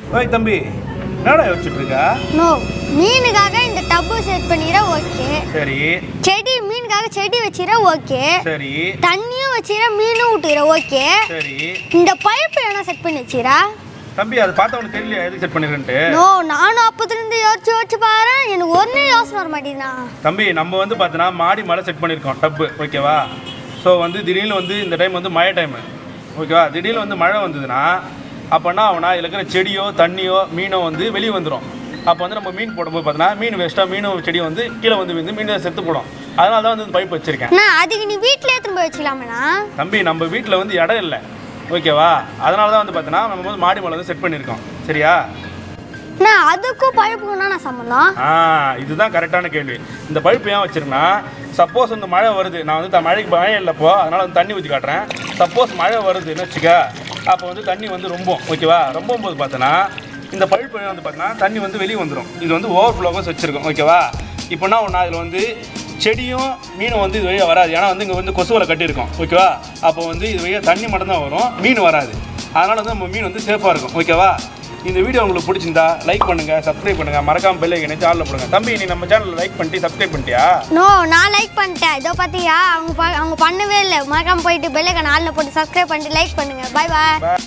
ஓய் தம்பி, என்னடா யோசிச்சுட்டு இருக்கா? நோ, மீனுக்காக இந்த டப்பு செட் பண்ணிர ஓகே. சரி. செடி மீனுக்காக செடி வச்சிர ஓகே. சரி. தண்ணியும் வச்சிர மீனும் ஊட்டிர ஓகே. சரி. இந்த பைப் என்ன செட் பண்ணி வச்சிரா? தம்பி அது பார்த்தா உனக்கு தெரியல எதுக்கு செட் பண்ணிருக்கேன்ட்டு? நோ, நானும் அப்பத்திலிருந்து யோசிச்சு பாரு, எனக்கு ஒண்ணே யோசனை வர மாட்டேங்குதுண்ணா. தம்பி நம்ம வந்து பார்த்தோன்னா மாடி மேலே செட் பண்ணியிருக்கோம் டப்பு, ஓகேவா? ஸோ வந்து திடீர்னு வந்து இந்த டைம் வந்து மழை டைமு, ஓகேவா? திடீர்னு வந்து மழை வந்ததுன்னா அப்போனா அவனா இதில் இருக்கிற செடியோ தண்ணியோ மீனோ வந்து வெளியே வந்துடும். அப்போ வந்து நம்ம மீன் போடும்போது பார்த்தோன்னா மீன் வேஸ்ட்டாக மீனும் செடியும் வந்து கீழே வந்து மீன் செத்து போடும். அதனால தான் வந்து பைப் வச்சிருக்கேன். அதுக்கு நீ வீட்டிலே திரும்ப வச்சுக்கலாமண்ணா? தம்பி நம்ம வீட்டில் வந்து இடம் இல்லை, ஓகேவா? அதனால தான் வந்து பார்த்தோன்னா நம்ம வந்து மாடி மேலே வந்து செட் பண்ணியிருக்கோம். சரியா? அதுக்கும் பைப்புக்குன்னா நான் சம்மந்தம். இதுதான் கரெக்டான கேள்வி. இந்த பைப் ஏன் வச்சிருக்கேன்னா, சப்போஸ் வந்து மழை வருது, நான் வந்து மழைக்கு மழை இல்லைப்போ அதனால் வந்து தண்ணி ஊற்றி காட்டுறேன். சப்போஸ் மழை வருதுன்னு வச்சுக்க, அப்போ வந்து தண்ணி வந்து ரொம்ப, ஓகேவா? ரொம்பும் போது பார்த்தோன்னா இந்த பைப் வந்து பார்த்தோன்னா தண்ணி வந்து வெளியே வந்துடும். இது வந்து ஓவர் ஃப்ளோவாக வச்சுருக்கோம், ஓகேவா? இப்போனா ஒன்று அதில் வந்து செடியும் மீனும் வந்து இது வழியாக வராது. ஏன்னா வந்து இங்கே வந்து கொசுவலை கட்டியிருக்கோம், ஓகேவா? அப்போ வந்து இது வழியாக தண்ணி மட்டும்தான் வரும், மீன் வராது. அதனால் வந்து நம்ம மீன் வந்து சேஃபாக இருக்கும், ஓகேவா? இந்த வீடியோ உங்களுக்கு பிடிச்சிருந்தா லைக் பண்ணுங்கள், சப்ஸ்கிரைப் பண்ணுங்கள், மறக்காம பெல் ஐக்கனை ஆல்ல போடுங்க. தம்பி நீ நம்ம சேனலில் லைக் பண்ணிட்டு சப்ஸ்கிரைப் பண்ணிட்டியா? நோ, நான் லைக் பண்ணிட்டேன். இதோ பார்த்தியா, அவங்க பண்ணவே இல்லை. மறக்காம போயிட்டு பெல் ஐக்கனை ஆல்ல போட்டு சப்ஸ்கிரைப் பண்ணிட்டு லைக் பண்ணுங்கள். பை பாய்.